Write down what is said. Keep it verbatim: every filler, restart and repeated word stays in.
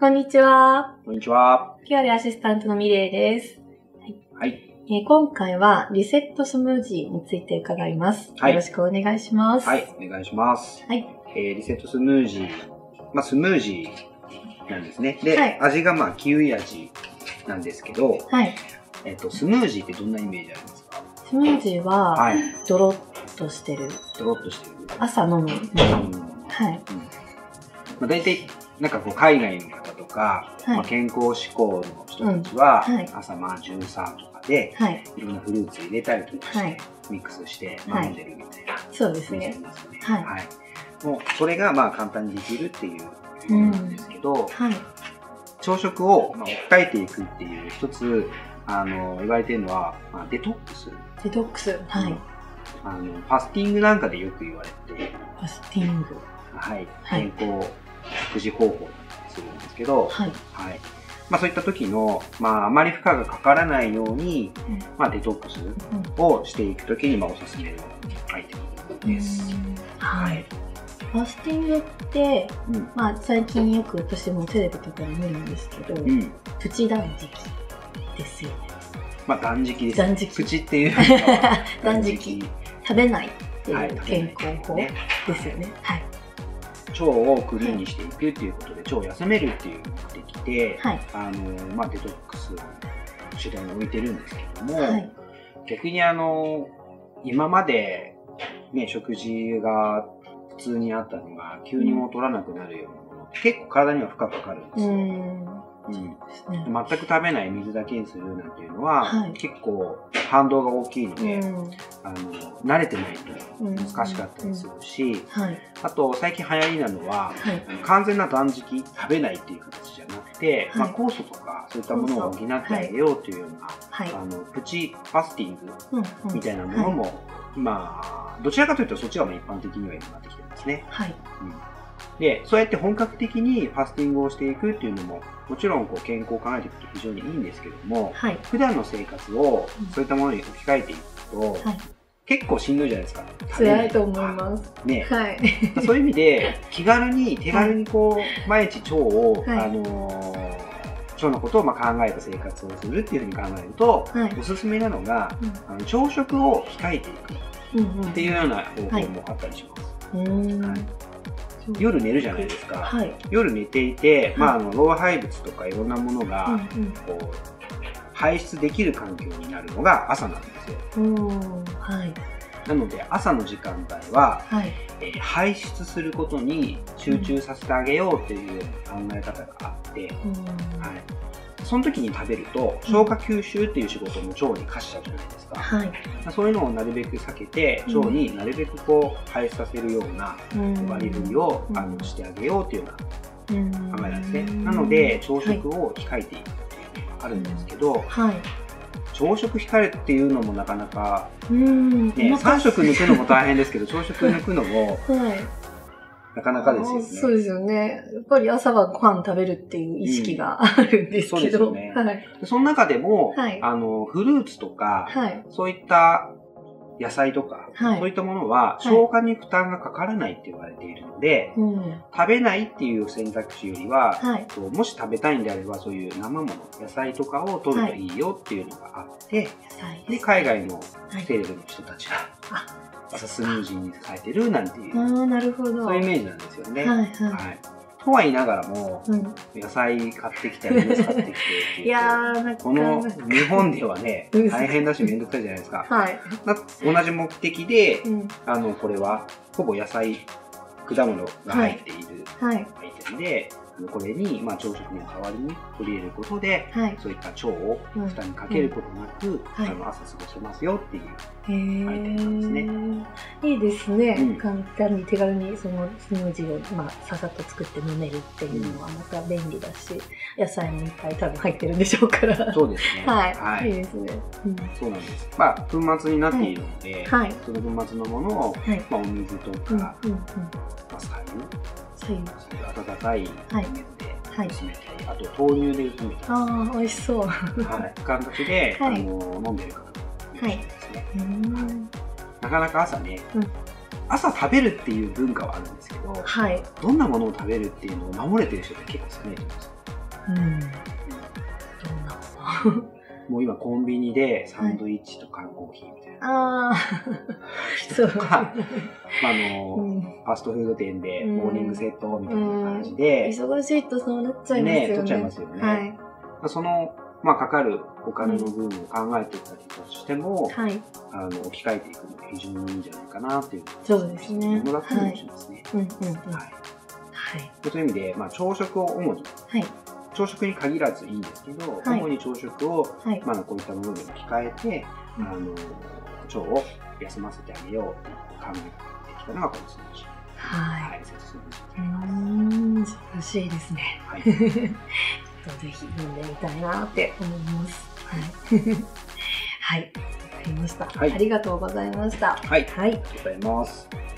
こんにちは。 こんにちは。 ケアレアシスタントのミレイです。 はい。はい、 えー、今回はリセットスムージーについて伺います。はい、よろしくお願いします。 はい、お願いします。 はい。 えー、リセットスムージー。まあ、スムージーなんですね。で、はい、味がまあ、キウイ味なんですけど、 はい。 えっと、スムージーってどんなイメージありますか？ スムージーは、はい、ドロッとしてる。 ドロッとしてる。 朝飲む。うん、はい。うん、 まあ、大体、なんかこう海外の方とか、はい、まあ、健康志向の人たちは、うんはい、朝まあじゅうさんとかで、はい、いろんなフルーツ入れたりとかして、はい、ミックスして飲んでるみたいな、はい、 そうですね。 はい。はい。もうそれがまあ簡単にできるっていうものなんですけど、うんはい、朝食をまあ置き換えていくっていう一つあの言われているのは、まあ、デトックス。 デトックス。はい。 あのファスティングなんかでよく言われて、 ファスティング。 はい。健康食事方法だったりするんですけど、はい。はい。まあそういった時の、まああまり負荷がかからないように、うん、まあデトックスをしていく時に、まあおすすめのアイテムです。 はい。ファスティングって、うん、まあ最近よく私もテレビとかで見るんですけど、うん、プチ断食ですよね。 まあ断食です。 断食。 プチっていう断食。食べないっていう健康法ですよね。はい。 腸をクリーンにしていくっていうことで、腸を休めるっていう目的で、はい、あのまあ、デトックスを主題に置いてるんですけども、はい、逆にあの今まで、ね、食事が普通にあったのが急にもう取らなくなるようなものって結構体には負荷かかるんですよ。うんうん、全く食べない水だけにするなんていうのは、はい、結構反動が大きいので、うん、あの慣れてないと難しかったりするし、うんうんはい、あと最近流行りなのは、はい、完全な断食食べないっていう形じゃなくて、はいまあ、酵素とかそういったものを補ってあげようというような、はい、あのプチファスティングみたいなものも、はい、まあどちらかというとそっちが一般的には今なってきてますね。はいうんで、そうやって本格的にファスティングをしていくっていうのも、もちろんこう健康を考えていくと非常にいいんですけども、はい、普段の生活をそういったものに置き換えていくと、はい、結構しんどいじゃないですか。 辛いと思います。 ね。はい、そういう意味で、気軽に、手軽にこう、はい、毎日腸を、はい、あのー、腸のことをまあ考えた生活をするっていうふうに考えると、はい、おすすめなのが、うん、あの朝食を控えていくっていうような方法もあったりします。はいはい夜寝るじゃないですか、はい、夜寝ていて、はい、まあ、あの老廃物とかいろんなものがこう排出できる環境になるのが朝なんですよ。はい、なので朝の時間帯は、はいえー、排出することに集中させてあげようっていうような考え方があって、はい、その時に食べると消化吸収っていう仕事も腸に課しちゃうじゃないですか、はい、そういうのをなるべく避けて腸になるべくこう排出させるような割り振りを、うん、あのしてあげようっていうような考えなんですね、うん、なので朝食を控えていくっていうのがあるんですけど、はい、朝食控えるっていうのもなかなか、ね、さん食抜くのも大変ですけど朝食抜くのも、はいなかなかですよね。 そうですよね。やっぱり朝はご飯食べるっていう意識があるんですけど。うん、そうですよね。はい、 その中でも、はい、あの、フルーツとか、はい、そういった野菜とか、はい、そういったものは消化に負担がかからないって言われているので、はい、食べないっていう選択肢よりは、はい、もし食べたいんであればそういう生もの、野菜とかを取るといいよっていうのがあって、はい、で海外のセレブの人たちが、はい朝スムージーに変えてるなんていう、 あなるほどそういうイメージなんですよね。はいはいはい、とは言いながらも、うん、野菜買ってきて、水買ってきてっていういやーなんかこの日本ではね、大変だしめんどくさいじゃないですか。はい、同じ目的で、うん、あのこれはほぼ野菜、果物が入っているアイテムで、はいはいこれに、まあ、朝食の代わりに取り入れることで、はい、そういった腸を負担にかけることなく、うん、あの朝過ごせますよっていうアイテムなんですね。 いいですね、うん、簡単に手軽にそのスムージーを、まあ、ささっと作って飲めるっていうのはまた便利だし、うん、野菜もいっぱい多分入ってるんでしょうからそうですねはい、はい、いいですね、 うん、そうなんです。まあ粉末になっているので、はい、その粉末のものを、はいまあ、お水とか、うんうんうんまあ、白湯温かい水で薄めたり、はい、あと豆乳で薄めたり、 ああ美味しそう。 はい、形で、はい、あの飲んでる方もいらっしゃいますね。はい、なかなか朝ね、うん、朝食べるっていう文化はあるんですけど、はい、どんなものを食べるっていうのを守れてる人って結構少ないと思うんですよ。 うん。どうなのもう今コンビニでサンドイッチと缶コーヒーみたいな。 ああ、そう。 とか、まあ、あの、うん、ファストフード店でモーニングセットみたいな感じで。 うん、忙しいとそうなっちゃいますよね。 ね、取っちゃいますよね。はい、その、まあ、かかるお金の部分を考えていたりとしても、はい、あの、置き換えていくのが非常にいいんじゃないかなっていう。 そうですね。 ものだったりもしますね。はい。そういう意味で、まあ、朝食を主に。はい。朝食に限らずいいんですけど、はい、主に朝食を、はい、まあ、こういったもので置き換えて、うん、あの、腸を休ませてあげようと考えてきたのがこの数字。はい。説数字になります。素晴らしいですね。はい。ちょっとぜひ飲んでみたいなって思います。はい。はい。わかりました。はい。ありがとうございました。 はい。はい。ありがとうございます。